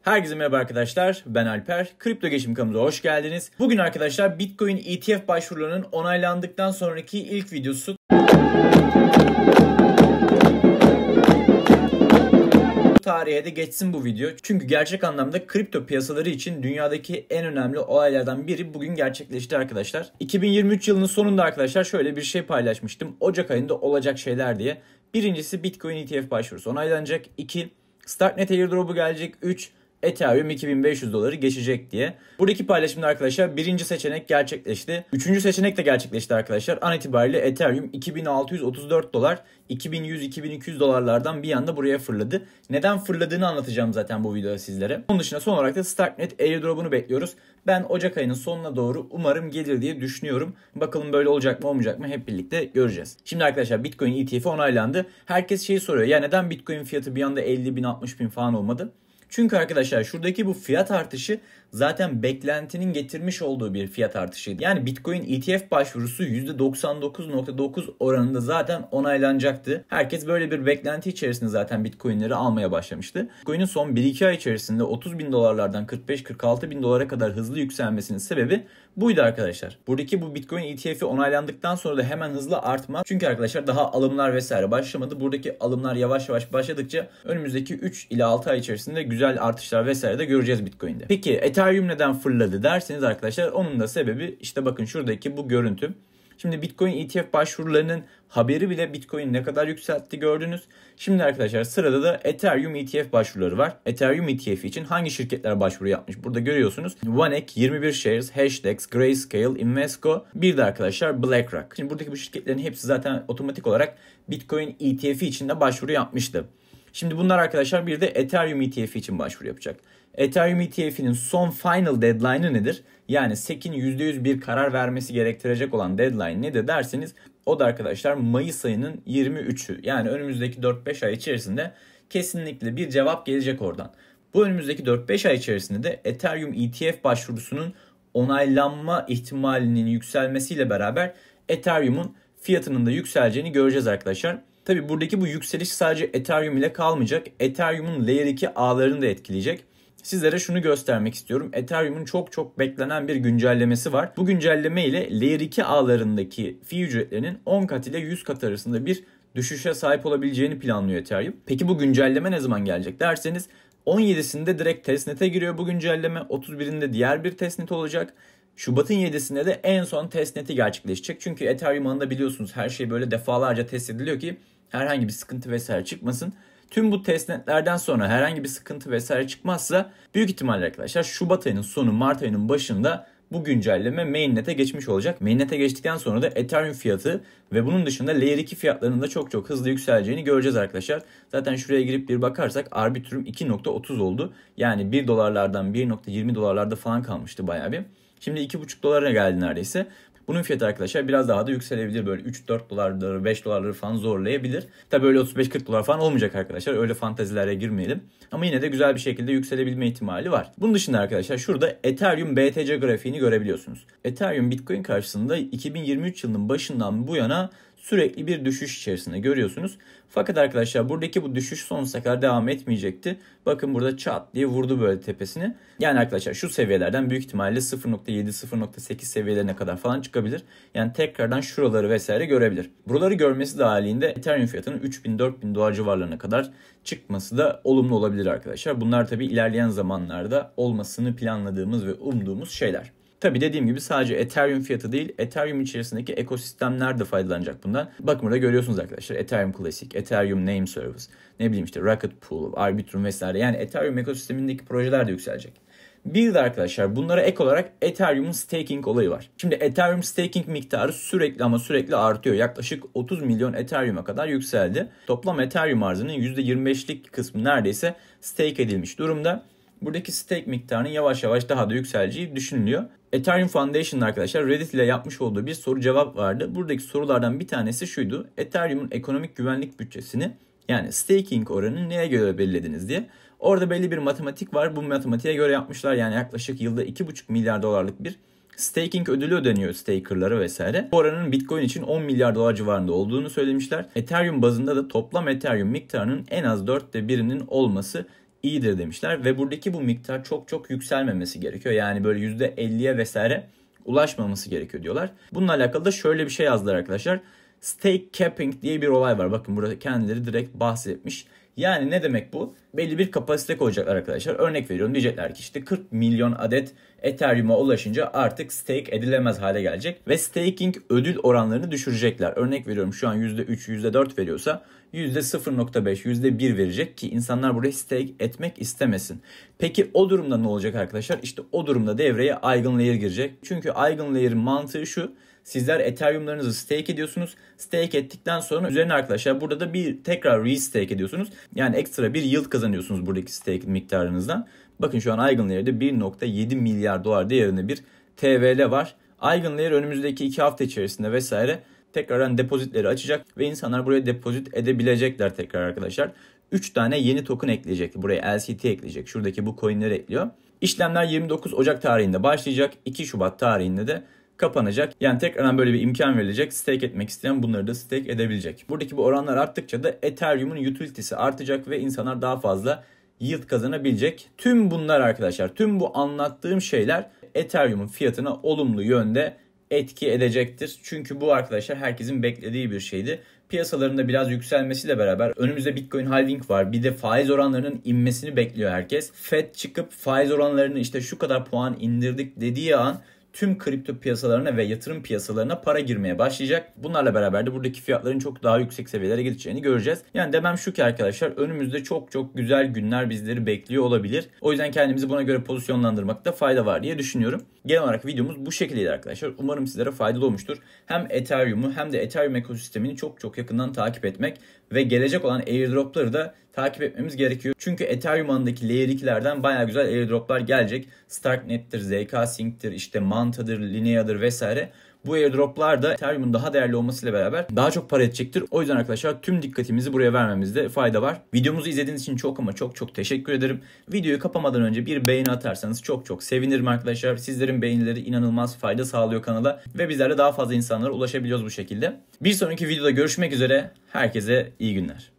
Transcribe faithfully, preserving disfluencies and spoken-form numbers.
Herkese merhaba arkadaşlar, ben Alper. Kripto Geçim kanalımıza hoş geldiniz. Bugün arkadaşlar Bitcoin E T F başvurularının onaylandıktan sonraki ilk videosu. Tarihe de geçsin bu video. Çünkü gerçek anlamda kripto piyasaları için dünyadaki en önemli olaylardan biri bugün gerçekleşti arkadaşlar. iki bin yirmi üç yılının sonunda arkadaşlar şöyle bir şey paylaşmıştım. Ocak ayında olacak şeyler diye. Birincisi Bitcoin E T F başvurusu onaylanacak. iki Starknet airdrop'u gelecek. üç Ethereum iki bin beş yüz doları geçecek diye. Buradaki paylaşımda arkadaşlar birinci seçenek gerçekleşti. Üçüncü seçenek de gerçekleşti arkadaşlar. An itibariyle Ethereum iki bin altı yüz otuz dört dolar, iki bin yüz iki bin iki yüz dolarlardan bir anda buraya fırladı. Neden fırladığını anlatacağım zaten bu videoda sizlere. Onun dışında son olarak da Starknet airdrop'unu bekliyoruz. Ben Ocak ayının sonuna doğru umarım gelir diye düşünüyorum. Bakalım böyle olacak mı olmayacak mı hep birlikte göreceğiz. Şimdi arkadaşlar Bitcoin E T F onaylandı. Herkes şeyi soruyor. Ya neden Bitcoin fiyatı bir anda elli bin altmış bin falan olmadı? Çünkü arkadaşlar şuradaki bu fiyat artışı zaten beklentinin getirmiş olduğu bir fiyat artışıydı. Yani Bitcoin E T F başvurusu yüzde doksan dokuz nokta dokuz oranında zaten onaylanacaktı. Herkes böyle bir beklenti içerisinde zaten Bitcoin'leri almaya başlamıştı. Bitcoin'in son bir iki ay içerisinde otuz bin dolarlardan kırk beş kırk altı bin dolara kadar hızlı yükselmesinin sebebi buydu arkadaşlar. Buradaki bu Bitcoin E T F'i onaylandıktan sonra da hemen hızlı artmaz. Çünkü arkadaşlar daha alımlar vesaire başlamadı. Buradaki alımlar yavaş yavaş başladıkça önümüzdeki üç ila altı ay içerisinde güzel artışlar vesaire de göreceğiz Bitcoin'de. Peki Ethereum neden fırladı derseniz arkadaşlar onun da sebebi işte bakın şuradaki bu görüntü. Şimdi Bitcoin E T F başvurularının haberi bile Bitcoin ne kadar yükseltti gördünüz. Şimdi arkadaşlar sırada da Ethereum E T F başvuruları var. Ethereum E T F için hangi şirketler başvuru yapmış? Burada görüyorsunuz. OneEck, yirmi bir Shares, Hashdex, Grayscale, Invesco, bir de arkadaşlar BlackRock. Şimdi buradaki bu şirketlerin hepsi zaten otomatik olarak Bitcoin E T F için de başvuru yapmıştı. Şimdi bunlar arkadaşlar bir de Ethereum E T F için başvuru yapacak. Ethereum E T F'nin son final deadline'ı nedir? Yani S E C'in yüzde yüz bir karar vermesi gerektirecek olan deadline nedir derseniz o da arkadaşlar Mayıs ayının yirmi üçü. Yani önümüzdeki dört beş ay içerisinde kesinlikle bir cevap gelecek oradan. Bu önümüzdeki dört beş ay içerisinde de Ethereum E T F başvurusunun onaylanma ihtimalinin yükselmesiyle beraber Ethereum'un fiyatının da yükseleceğini göreceğiz arkadaşlar. Tabi buradaki bu yükseliş sadece Ethereum ile kalmayacak. Ethereum'un Layer iki ağlarını da etkileyecek. Sizlere şunu göstermek istiyorum. Ethereum'un çok çok beklenen bir güncellemesi var. Bu güncelleme ile Layer iki ağlarındaki fee ücretlerinin on kat ile yüz kat arasında bir düşüşe sahip olabileceğini planlıyor Ethereum. Peki bu güncelleme ne zaman gelecek derseniz on yedisinde direkt testnet'e giriyor bu güncelleme. otuz birinde diğer bir testnet olacak. Şubat'ın yedisinde de en son testnet'i gerçekleşecek. Çünkü Ethereum ağında biliyorsunuz her şey böyle defalarca test ediliyor ki herhangi bir sıkıntı vesaire çıkmasın. Tüm bu testnetlerden sonra herhangi bir sıkıntı vesaire çıkmazsa büyük ihtimalle arkadaşlar Şubat ayının sonu Mart ayının başında bu güncelleme mainnet'e geçmiş olacak. Mainnet'e geçtikten sonra da Ethereum fiyatı ve bunun dışında Layer iki fiyatlarının da çok çok hızlı yükseleceğini göreceğiz arkadaşlar. Zaten şuraya girip bir bakarsak Arbitrum iki nokta otuz oldu. Yani bir dolarlardan bir nokta yirmi dolarlarda falan kalmıştı bayağı bir. Şimdi iki buçuk dolara geldi neredeyse. Bunun fiyatı arkadaşlar biraz daha da yükselebilir. Böyle üç dört dolarları beş dolarları falan zorlayabilir. Tabi öyle otuz beş kırk dolar falan olmayacak arkadaşlar. Öyle fantezilere girmeyelim. Ama yine de güzel bir şekilde yükselebilme ihtimali var. Bunun dışında arkadaşlar şurada Ethereum B T C grafiğini görebiliyorsunuz. Ethereum Bitcoin karşısında iki bin yirmi üç yılının başından bu yana sürekli bir düşüş içerisinde görüyorsunuz. Fakat arkadaşlar buradaki bu düşüş sonsuza kadar devam etmeyecekti. Bakın burada çat diye vurdu böyle tepesini. Yani arkadaşlar şu seviyelerden büyük ihtimalle sıfır nokta yedi sıfır nokta sekiz seviyelerine kadar falan çıkabilir. Yani tekrardan şuraları vesaire görebilir. Buraları görmesi de halinde Ethereum fiyatının üç bin dört bin dolar civarlarına kadar çıkması da olumlu olabilir arkadaşlar. Bunlar tabii ilerleyen zamanlarda olmasını planladığımız ve umduğumuz şeyler. Tabi dediğim gibi sadece Ethereum fiyatı değil, Ethereum içerisindeki ekosistemler de faydalanacak bundan. Bakın burada görüyorsunuz arkadaşlar Ethereum Classic, Ethereum Name Service, ne bileyim işte Rocket Pool, Arbitrum vesaire. Yani Ethereum ekosistemindeki projeler de yükselecek. Bir de arkadaşlar bunlara ek olarak Ethereum'un staking olayı var. Şimdi Ethereum staking miktarı sürekli ama sürekli artıyor. Yaklaşık otuz milyon Ethereum'a kadar yükseldi. Toplam Ethereum arzının yüzde yirmi beşlik kısmı neredeyse stake edilmiş durumda. Buradaki stake miktarının yavaş yavaş daha da yükseleceği düşünülüyor. Ethereum Foundation'ın arkadaşlar Reddit ile yapmış olduğu bir soru cevap vardı. Buradaki sorulardan bir tanesi şuydu. Ethereum'un ekonomik güvenlik bütçesini yani staking oranını neye göre belirlediniz diye. Orada belli bir matematik var. Bu matematiğe göre yapmışlar. Yani yaklaşık yılda iki buçuk milyar dolarlık bir staking ödülü ödeniyor stakerlara vesaire. Bu oranın Bitcoin için on milyar dolar civarında olduğunu söylemişler. Ethereum bazında da toplam Ethereum miktarının en az dörtte birinin olması iyidir demişler ve buradaki bu miktar çok çok yükselmemesi gerekiyor. Yani böyle yüzde elliye vesaire ulaşmaması gerekiyor diyorlar. Bununla alakalı da şöyle bir şey yazdılar arkadaşlar. Stake capping diye bir olay var. Bakın burada kendileri direkt bahsetmiş. Yani ne demek bu? Belli bir kapasite koyacaklar arkadaşlar. Örnek veriyorum, diyecekler ki işte kırk milyon adet Ethereum'a ulaşınca artık stake edilemez hale gelecek. Ve staking ödül oranlarını düşürecekler. Örnek veriyorum, şu an yüzde üç, yüzde dört veriyorsa yüzde sıfır nokta beş, yüzde bir verecek ki insanlar buraya stake etmek istemesin. Peki o durumda ne olacak arkadaşlar? İşte o durumda devreye Eigenlayer girecek. Çünkü Eigenlayer'ın mantığı şu. Sizler Ethereum'larınızı stake ediyorsunuz. Stake ettikten sonra üzerine arkadaşlar burada da bir tekrar restake ediyorsunuz. Yani ekstra bir yield kazanıyorsunuz buradaki stake miktarınızdan. Bakın şu an Eigenlayer'de bir nokta yedi milyar dolar değerinde bir T V L var. Eigenlayer önümüzdeki iki hafta içerisinde vesaire tekrardan depozitleri açacak ve insanlar buraya depozit edebilecekler tekrar arkadaşlar. üç tane yeni token ekleyecek. Buraya L C T ekleyecek. Şuradaki bu coinleri ekliyor. İşlemler yirmi dokuz Ocak tarihinde başlayacak. iki Şubat tarihinde de kapanacak. Yani tekrardan böyle bir imkan verilecek. Stake etmek isteyen bunları da stake edebilecek. Buradaki bu oranlar arttıkça da Ethereum'un utility'si artacak ve insanlar daha fazla yield kazanabilecek. Tüm bunlar arkadaşlar, tüm bu anlattığım şeyler Ethereum'un fiyatına olumlu yönde etki edecektir. Çünkü bu arkadaşlar herkesin beklediği bir şeydi. Piyasalarında biraz yükselmesiyle beraber önümüzde Bitcoin halving var. Bir de faiz oranlarının inmesini bekliyor herkes. Fed çıkıp faiz oranlarını işte şu kadar puan indirdik dediği an tüm kripto piyasalarına ve yatırım piyasalarına para girmeye başlayacak. Bunlarla beraber de buradaki fiyatların çok daha yüksek seviyelere gideceğini göreceğiz. Yani demem şu ki arkadaşlar, önümüzde çok çok güzel günler bizleri bekliyor olabilir. O yüzden kendimizi buna göre pozisyonlandırmakta fayda var diye düşünüyorum. Genel olarak videomuz bu şekildeydi arkadaşlar. Umarım sizlere faydalı olmuştur. Hem Ethereum'u hem de Ethereum ekosistemini çok çok yakından takip etmek ve gelecek olan airdropları da takip etmemiz gerekiyor. Çünkü Ethereum ağındaki Layer ikilerden bayağı güzel airdroplar gelecek. Starknet'tir, Z K Sync'tir, işte Manta'dır, Linea'dır vesaire. Bu airdroplar da Ethereum'un daha değerli olmasıyla beraber daha çok para edecektir. O yüzden arkadaşlar tüm dikkatimizi buraya vermemizde fayda var. Videomuzu izlediğiniz için çok ama çok çok teşekkür ederim. Videoyu kapamadan önce bir beğeni atarsanız çok çok sevinirim arkadaşlar. Sizlerin beğenileri inanılmaz fayda sağlıyor kanala ve bizler de daha fazla insanlara ulaşabiliyoruz bu şekilde. Bir sonraki videoda görüşmek üzere. Herkese iyi günler.